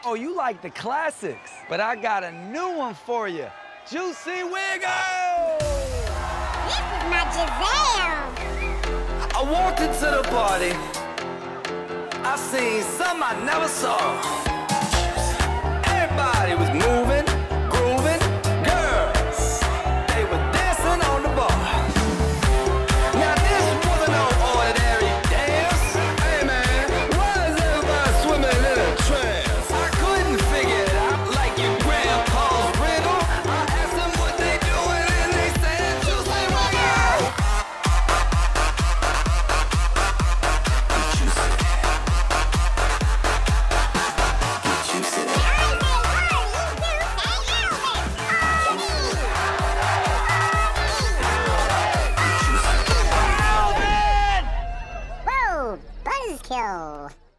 Oh, you like the classics, but I got a new one for you. Juicy Wiggle! This is my Giselle. I walked into the party. I seen something I never saw. Everybody was moving, grooving. Girls, they were dancing on the bar. Now this wasn't no ordinary dance. Hey man, why is everybody swimming in a trance? I couldn't figure it out like your grandpa's riddle. I asked them what they doing and they said Juicy Wiggle. Whoa, buzzkill.